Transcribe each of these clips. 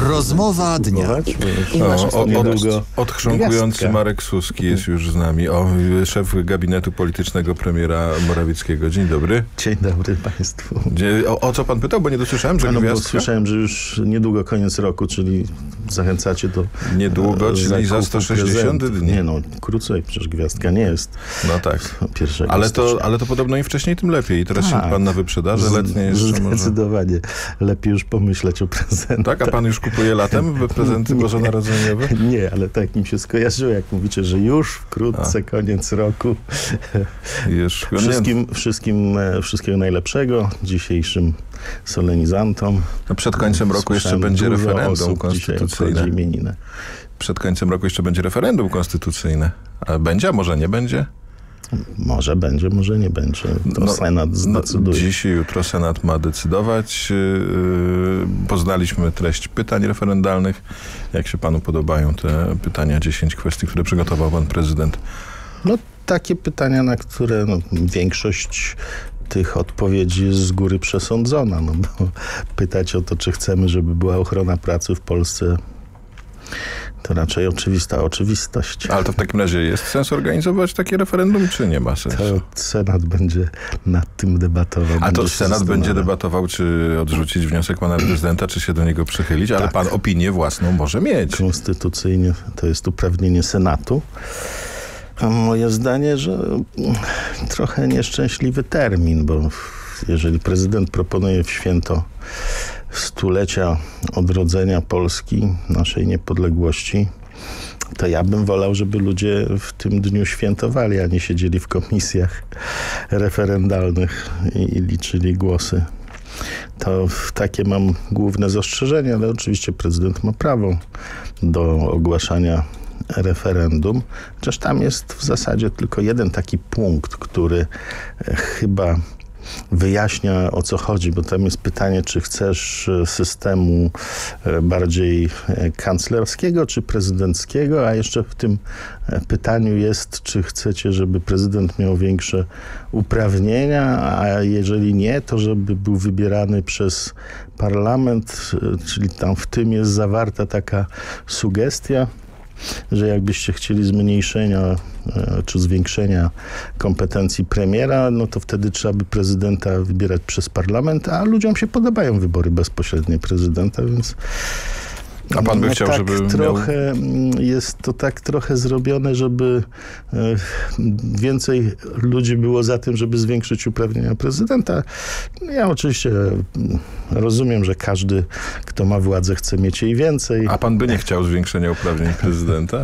Rozmowa dnia. Odchrząkujący gwiazdka. Marek Suski jest już z nami. Szef gabinetu politycznego premiera Morawieckiego. Dzień dobry. Dzień dobry państwu. O co pan pytał? Bo nie dosłyszałem, że Bo gwiazdka? słyszałem, że już niedługo koniec roku, czyli zachęcacie do Niedługo, czyli za zakupu 160 prezentu. dni. Nie no, krócej, przecież gwiazdka nie jest No tak. 1 Ale stycznia. to podobno im wcześniej, tym lepiej. I teraz się pan na wyprzedaży letnie jeszcze może... Zdecydowanie. Lepiej już pomyśleć o prezentach. Tak? A pan już kupuje latem prezenty bożonarodzeniowe? Nie, ale tak mi się skojarzyło, jak mówicie, że już wkrótce koniec roku. Wszystkiego najlepszego dzisiejszym solenizantom. Przed końcem roku jeszcze będzie referendum konstytucyjne. Przed końcem roku jeszcze będzie referendum konstytucyjne. A będzie, a może nie będzie? Może będzie, może nie będzie. To Senat zdecyduje. Dziś i jutro Senat ma decydować. Poznaliśmy treść pytań referendalnych. Jak się panu podobają te pytania, 10 kwestii, które przygotował pan prezydent? No takie pytania, na które większość tych odpowiedzi jest z góry przesądzona. No bo pytać o to, czy chcemy, żeby była ochrona pracy w Polsce, to raczej oczywista oczywistość. Ale to w takim razie jest sens organizować takie referendum, czy nie ma sensu? To Senat będzie nad tym debatował. A to Senat będzie debatował, czy odrzucić wniosek pana prezydenta, czy się do niego przychylić, ale pan opinię własną może mieć. Konstytucyjnie to jest uprawnienie Senatu. A moje zdanie, że trochę nieszczęśliwy termin, bo jeżeli prezydent proponuje w święto stulecia odrodzenia Polski, naszej niepodległości, to ja bym wolał, żeby ludzie w tym dniu świętowali, a nie siedzieli w komisjach referendalnych i liczyli głosy. To takie mam główne zastrzeżenie, ale oczywiście prezydent ma prawo do ogłaszania referendum. Chociaż tam jest w zasadzie tylko jeden taki punkt, który chyba wyjaśnia, o co chodzi, bo tam jest pytanie, czy chcesz systemu bardziej kanclerskiego, czy prezydenckiego, a jeszcze w tym pytaniu jest, czy chcecie, żeby prezydent miał większe uprawnienia, a jeżeli nie, to żeby był wybierany przez parlament, czyli tam w tym jest zawarta taka sugestia, że jakbyście chcieli zmniejszenia czy zwiększenia kompetencji premiera, no to wtedy trzeba by prezydenta wybierać przez parlament, a ludziom się podobają wybory bezpośrednie prezydenta, więc... A pan by chciał, tak żeby trochę jest to tak trochę zrobione, żeby więcej ludzi było za tym, żeby zwiększyć uprawnienia prezydenta. Ja oczywiście rozumiem, że każdy, kto ma władzę, chce mieć jej więcej. A pan by nie chciał zwiększenia uprawnień prezydenta?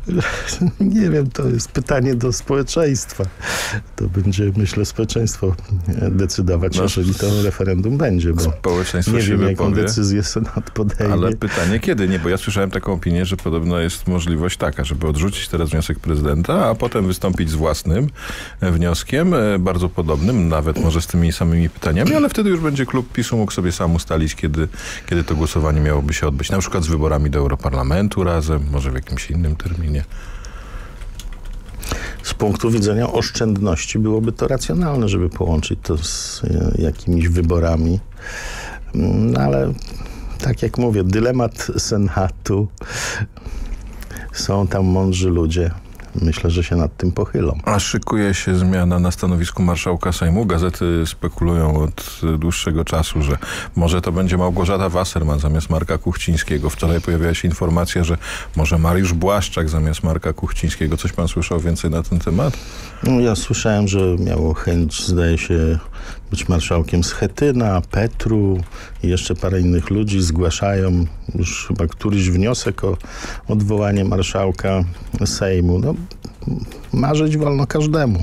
Nie wiem, to jest pytanie do społeczeństwa. To będzie, myślę, społeczeństwo decydować, jeżeli to referendum będzie, bo społeczeństwo nie się wiem, jaką wypowie. decyzję Senat podejmie. Ale pytanie kiedy? Nie, bo ja słyszałem taką opinię, że podobno jest możliwość taka, żeby odrzucić teraz wniosek prezydenta, a potem wystąpić z własnym wnioskiem, bardzo podobnym, nawet może z tymi samymi pytaniami, ale wtedy już będzie klub PiS-u mógł sobie sam ustalić, kiedy to głosowanie miałoby się odbyć. Na przykład z wyborami do Europarlamentu razem, może w jakimś innym terminie. Z punktu widzenia oszczędności byłoby to racjonalne, żeby połączyć to z jakimiś wyborami. No ale tak jak mówię, dylemat Senatu. Są tam mądrzy ludzie. Myślę, że się nad tym pochylą. A szykuje się zmiana na stanowisku marszałka Sejmu. Gazety spekulują od dłuższego czasu, że może to będzie Małgorzata Wasserman zamiast Marka Kuchcińskiego. Wczoraj pojawiła się informacja, że może Mariusz Błaszczak zamiast Marka Kuchcińskiego. Coś pan słyszał więcej na ten temat? No, ja słyszałem, że miało chęć, zdaje się, być marszałkiem Schetyna, Petru i jeszcze parę innych ludzi zgłaszają już chyba któryś wniosek o odwołanie marszałka Sejmu. No, marzyć wolno każdemu.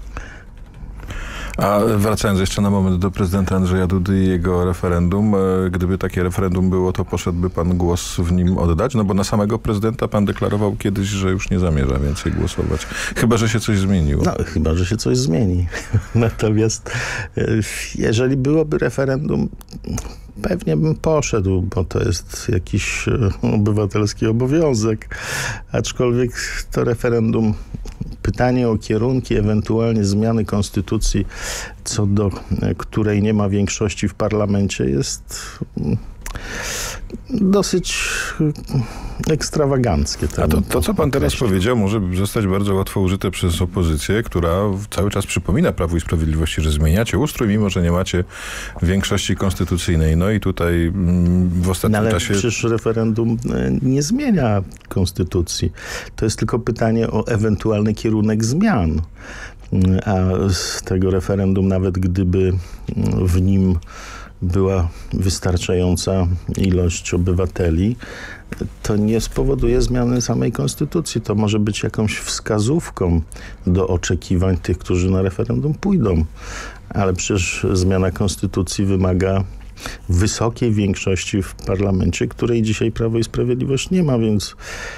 A wracając jeszcze na moment do prezydenta Andrzeja Dudy i jego referendum, gdyby takie referendum było, to poszedłby pan głos w nim oddać? No bo na samego prezydenta pan deklarował kiedyś, że już nie zamierza więcej głosować. Chyba że się coś zmieniło. No, chyba że się coś zmieni. Natomiast jeżeli byłoby referendum, pewnie bym poszedł, bo to jest jakiś obywatelski obowiązek. Aczkolwiek to referendum, pytanie o kierunki, ewentualnie zmiany konstytucji, co do której nie ma większości w parlamencie, jest dosyć ekstrawaganckie. A to, co pan teraz powiedział, może zostać bardzo łatwo użyte przez opozycję, która cały czas przypomina Prawu i Sprawiedliwości, że zmieniacie ustrój, mimo że nie macie większości konstytucyjnej. No i tutaj w ostatnim czasie... Ale przecież referendum nie zmienia konstytucji. To jest tylko pytanie o ewentualny kierunek zmian. A z tego referendum, nawet gdyby w nim była wystarczająca ilość obywateli, to nie spowoduje zmiany samej konstytucji. To może być jakąś wskazówką do oczekiwań tych, którzy na referendum pójdą. Ale przecież zmiana konstytucji wymaga wysokiej większości w parlamencie, której dzisiaj Prawo i Sprawiedliwość nie ma, więc...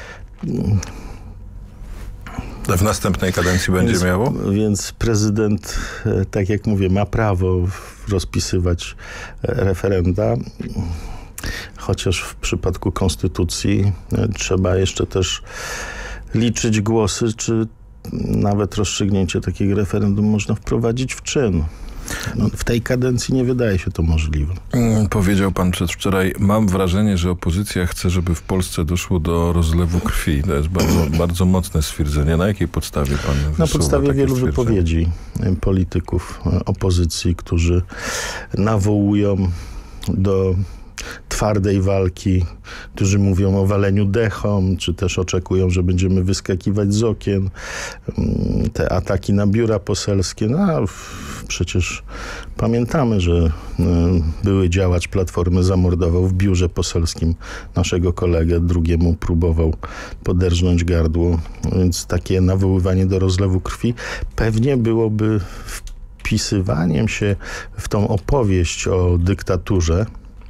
W następnej kadencji będzie miało? Więc prezydent, tak jak mówię, ma prawo rozpisywać referenda, chociaż w przypadku konstytucji trzeba jeszcze też liczyć głosy, czy nawet rozstrzygnięcie takiego referendum można wprowadzić w czyn. No, w tej kadencji nie wydaje się to możliwe. Powiedział pan przedwczoraj, mam wrażenie, że opozycja chce, żeby w Polsce doszło do rozlewu krwi. To jest bardzo, bardzo mocne stwierdzenie. Na jakiej podstawie pan Na podstawie wielu wypowiedzi polityków opozycji, którzy nawołują do twardej walki, którzy mówią o waleniu dechom, czy też oczekują, że będziemy wyskakiwać z okien. Te ataki na biura poselskie, przecież pamiętamy, że były działacz Platformy zamordował w biurze poselskim naszego kolegę, drugiemu próbował poderżnąć gardło, więc takie nawoływanie do rozlewu krwi pewnie byłoby wpisywaniem się w tą opowieść o dyktaturze,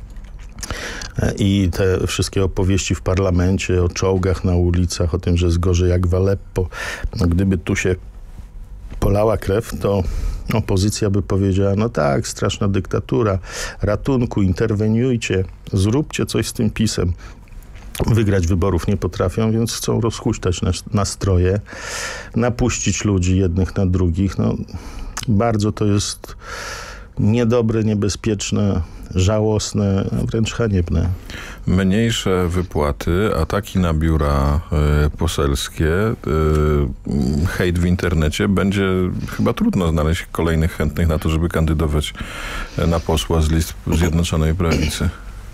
i te wszystkie opowieści w parlamencie o czołgach na ulicach, o tym, że jest gorzej jak w Aleppo. No, gdyby tu się polała krew, to opozycja by powiedziała, no tak, straszna dyktatura, ratunku, interweniujcie, zróbcie coś z tym PiS-em. Wygrać wyborów nie potrafią, więc chcą rozhuśtać nastroje, napuścić ludzi jednych na drugich. No, bardzo to jest niedobre, niebezpieczne, żałosne, wręcz haniebne. Mniejsze wypłaty, ataki na biura poselskie, hejt w internecie. Będzie chyba trudno znaleźć kolejnych chętnych na to, żeby kandydować na posła z list Zjednoczonej Prawicy.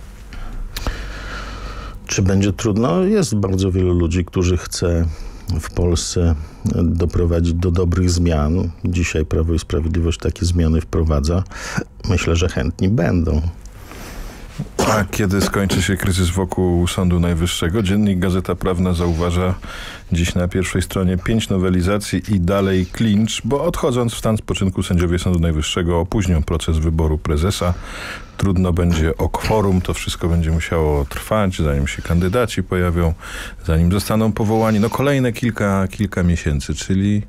Czy będzie trudno? Jest bardzo wielu ludzi, którzy chce w Polsce doprowadzić do dobrych zmian. Dzisiaj Prawo i Sprawiedliwość takie zmiany wprowadza. Myślę, że chętni będą. A kiedy skończy się kryzys wokół Sądu Najwyższego? Dziennik Gazeta Prawna zauważa dziś na pierwszej stronie 5 nowelizacji i dalej klincz, bo odchodząc w stan spoczynku sędziowie Sądu Najwyższego opóźnią proces wyboru prezesa. Trudno będzie o kworum, to wszystko będzie musiało trwać, zanim się kandydaci pojawią, zanim zostaną powołani. No kolejne kilka miesięcy, czyli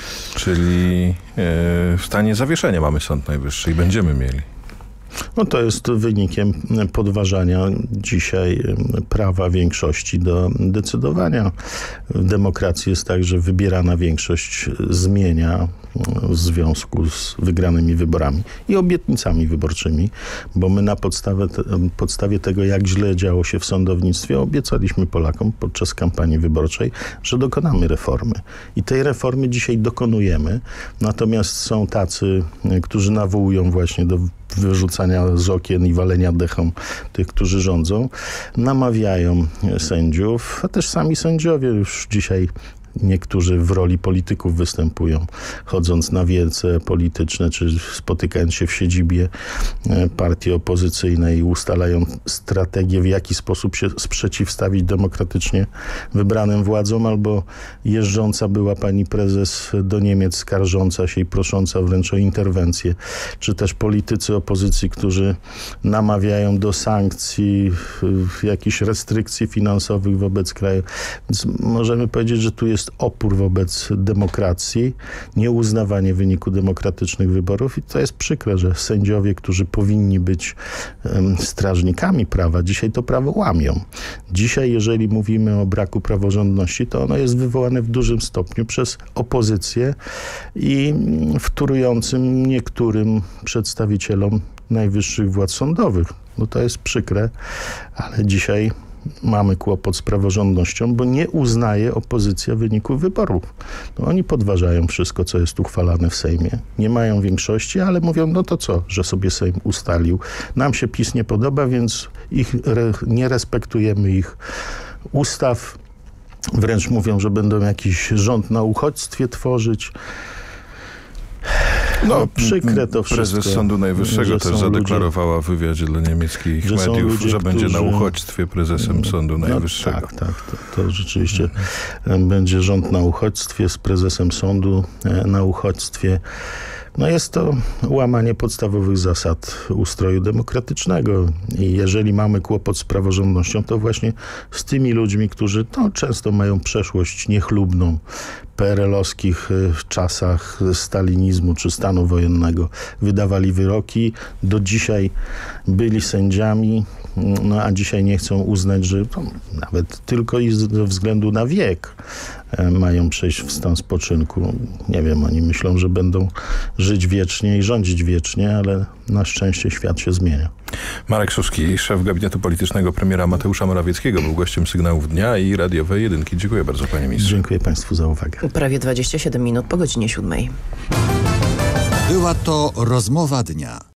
w stanie zawieszenia mamy Sąd Najwyższy i będziemy mieli. No to jest wynikiem podważania dzisiaj prawa większości do decydowania. W demokracji jest tak, że wybierana większość zmienia w związku z wygranymi wyborami i obietnicami wyborczymi, bo my na podstawie tego, jak źle działo się w sądownictwie, obiecaliśmy Polakom podczas kampanii wyborczej, że dokonamy reformy. I tej reformy dzisiaj dokonujemy. Natomiast są tacy, którzy nawołują właśnie do wyrzucania z okien i walenia dechom tych, którzy rządzą, namawiają sędziów, a też sami sędziowie już dzisiaj niektórzy w roli polityków występują, chodząc na wiece polityczne, czy spotykając się w siedzibie partii opozycyjnej i ustalają strategię, w jaki sposób się sprzeciwstawić demokratycznie wybranym władzom, albo jeżdżąca była pani prezes do Niemiec, skarżąca się i prosząca wręcz o interwencję, czy też politycy opozycji, którzy namawiają do sankcji, jakichś restrykcji finansowych wobec kraju. Więc możemy powiedzieć, że tu jest opór wobec demokracji, nieuznawanie wyniku demokratycznych wyborów i to jest przykre, że sędziowie, którzy powinni być strażnikami prawa, dzisiaj to prawo łamią. Dzisiaj, jeżeli mówimy o braku praworządności, to ono jest wywołane w dużym stopniu przez opozycję i wtórującym niektórym przedstawicielom najwyższych władz sądowych. No to jest przykre, ale dzisiaj mamy kłopot z praworządnością, bo nie uznaje opozycja wyników wyborów. No, oni podważają wszystko, co jest uchwalane w Sejmie. Nie mają większości, ale mówią, no to co, że sobie Sejm ustalił. Nam się PiS nie podoba, więc nie respektujemy ich ustaw. Wręcz mówią, że będą jakiś rząd na uchodźstwie tworzyć. No, przykre to wszystko. Prezes Sądu Najwyższego też zadeklarowała w wywiadzie dla niemieckich mediów, ludzie, że będzie na uchodźstwie prezesem Sądu Najwyższego. Tak. To rzeczywiście będzie rząd na uchodźstwie z prezesem sądu na uchodźstwie. No jest to łamanie podstawowych zasad ustroju demokratycznego i jeżeli mamy kłopot z praworządnością, to właśnie z tymi ludźmi, którzy często mają przeszłość niechlubną, PRL-owskich w czasach stalinizmu czy stanu wojennego wydawali wyroki, do dzisiaj byli sędziami, no a dzisiaj nie chcą uznać, że nawet tylko i ze względu na wiek mają przejść w stan spoczynku. Nie wiem, oni myślą, że będą żyć wiecznie i rządzić wiecznie, ale na szczęście świat się zmienia. Marek Suski, szef gabinetu politycznego premiera Mateusza Morawieckiego, był gościem Sygnałów Dnia i radiowej Jedynki. Dziękuję bardzo, panie ministrze. Dziękuję państwu za uwagę. Prawie 27 minut po godzinie 7. Była to rozmowa dnia.